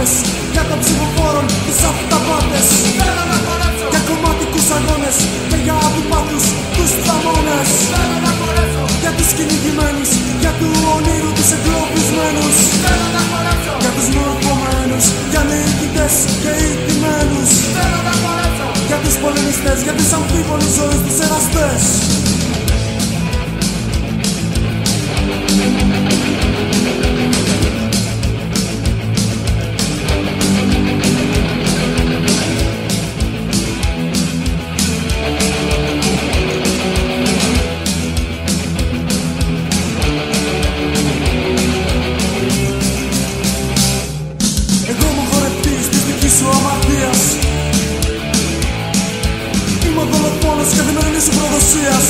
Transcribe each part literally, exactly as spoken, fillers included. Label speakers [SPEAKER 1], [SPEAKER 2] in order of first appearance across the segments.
[SPEAKER 1] αγάπες, για των ψηφοφόρων τους αυταπάτες, για κομματικούς αγώνες και για αντιπάτους τους θαμώνες, για τους κυνηγημένους, για του ονείρου τους εγκλωβισμένους, για τους μορφωμένους, για νικητές και ηττημένους, για τους πολεμιστές, για τις αμφίβολες ζωές τους εραστές. Είμαι ο δολοφόνος καθημερινής σου προδοσίας.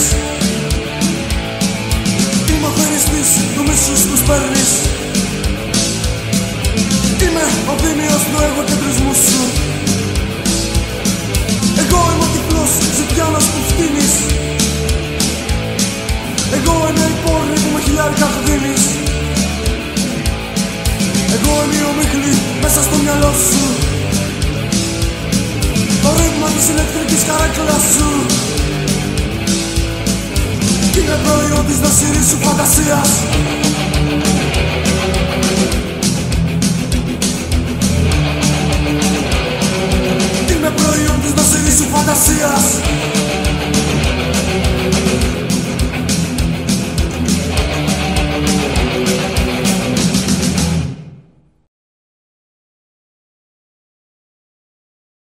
[SPEAKER 1] Είμαι ο θεριστής του μίσους που σπέρνεις. Είμαι ο δίμιος του εγωκεντρισμού σου. Εγώ είμαι ο τυφλός ζητιάνος που φτύνεις. Εγώ είμαι η πόρνη που με χιλιάρικα δίνεις. Εγώ είμαι η ομίχλη μέσα στο μυαλό σου. Το ρεύμα της ηλεκτρικής καρέκλας σου. Είναι προϊόν της δασίρης σου φαντασίας.